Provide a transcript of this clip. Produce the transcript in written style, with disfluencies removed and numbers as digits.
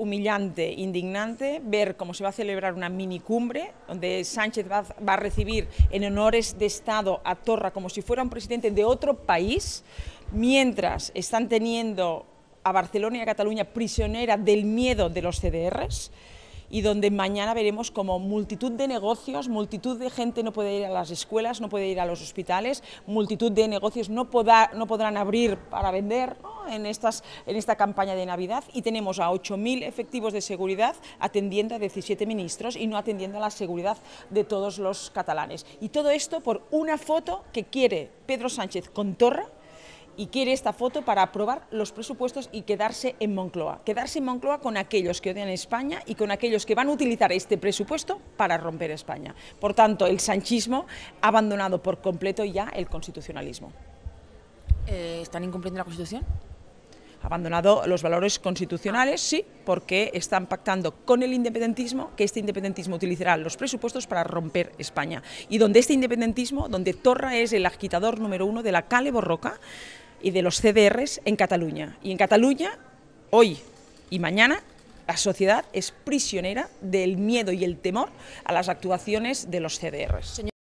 humillante, indignante ver cómo se va a celebrar una minicumbre donde Sánchez va a recibir en honores de Estado a Torra como si fuera un presidente de otro país, mientras están teniendo a Barcelona y a Cataluña prisionera del miedo de los CDRs, y donde mañana veremos como multitud de negocios, multitud de gente no puede ir a las escuelas, no puede ir a los hospitales, multitud de negocios no podrán abrir para vender, ¿no?, en esta campaña de Navidad, y tenemos a 8.000 efectivos de seguridad atendiendo a 17 ministros y no atendiendo a la seguridad de todos los catalanes. Y todo esto por una foto que quiere Pedro Sánchez con Torra, y quiere esta foto para aprobar los presupuestos y quedarse en Moncloa con aquellos que odian España y con aquellos que van a utilizar este presupuesto para romper España. Por tanto, el sanchismo ha abandonado por completo ya el constitucionalismo. ¿Están incumpliendo la Constitución? Ha abandonado los valores constitucionales, sí, porque están pactando con el independentismo, que este independentismo utilizará los presupuestos para romper España. Y donde este independentismo, donde Torra es el agitador número 1 de la Kale Borroka y de los CDRs en Cataluña. Y en Cataluña, hoy y mañana, la sociedad es prisionera del miedo y el temor a las actuaciones de los CDRs.